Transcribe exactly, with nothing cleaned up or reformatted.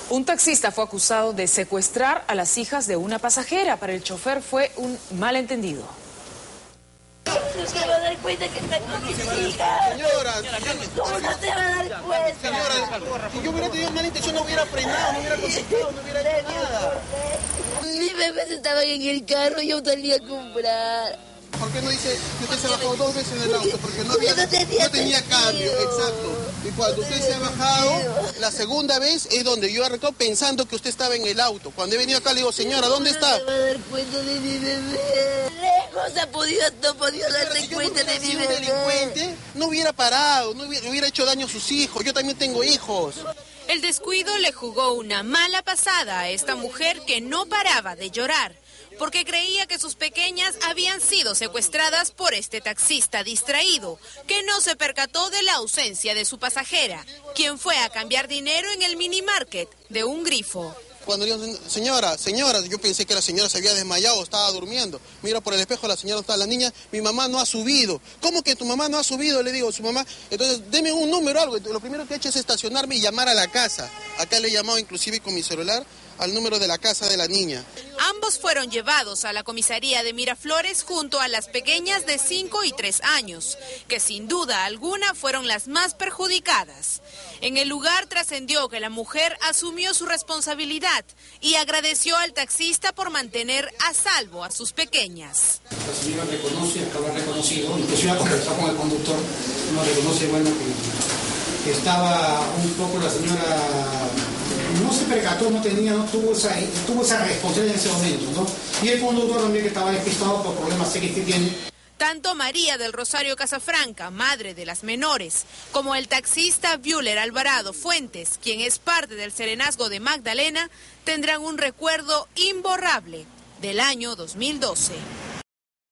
Un taxista fue acusado de secuestrar a las hijas de una pasajera. Para el chofer fue un malentendido. No se va a dar cuenta que está con mis hijas. Señora, ¿Cómo no se va a dar cuenta? Señora, si yo hubiera tenido mala intención, no hubiera frenado, no hubiera contestado, no hubiera hecho nada. Mis bebés estaban en el carro y yo salí a comprar. ¿Por qué no dice que usted se bajó dos veces en el auto? Porque no, había, no tenía, no tenía cambio, exacto. Y cuando usted se ha bajado, la segunda vez es donde yo arrancó pensando que usted estaba en el auto. Cuando he venido acá le digo, señora, ¿dónde está? No se va a dar cuenta de mi bebé. Lejos ha podido, no ha podido Señora, darse si yo cuenta no de hubiera mi sido un bebé. delincuente, no hubiera parado, no hubiera, hubiera hecho daño a sus hijos. Yo también tengo hijos. El descuido le jugó una mala pasada a esta mujer que no paraba de llorar, porque creía que sus pequeñas habían sido secuestradas por este taxista distraído, que no se percató de la ausencia de su pasajera, quien fue a cambiar dinero en el mini market de un grifo. Cuando digo, señora, señora, yo pensé que la señora se había desmayado, estaba durmiendo. Mira por el espejo, la señora no está, la niña, mi mamá no ha subido. ¿Cómo que tu mamá no ha subido? Le digo, su mamá. Entonces, deme un número, algo. Lo primero que he hecho es estacionarme y llamar a la casa. Acá le he llamado inclusive con mi celular al número de la casa de la niña. Ambos fueron llevados a la comisaría de Miraflores junto a las pequeñas de cinco y tres años, que sin duda alguna fueron las más perjudicadas. En el lugar trascendió que la mujer asumió su responsabilidad y agradeció al taxista por mantener a salvo a sus pequeñas. La señora reconoce, acaba reconocido, inclusive ha conversado con el conductor, no reconoce, bueno, que, que estaba un poco la señora... No se percató, no tenía, no tuvo esa, tuvo esa responsabilidad en ese momento, ¿no? Y el conductor también que estaba despistado por problemas serios que tiene. Tanto María del Rosario Casafranca, madre de las menores, como el taxista Buller Alvarado Fuentes, quien es parte del serenazgo de Magdalena, tendrán un recuerdo imborrable del año dos mil doce.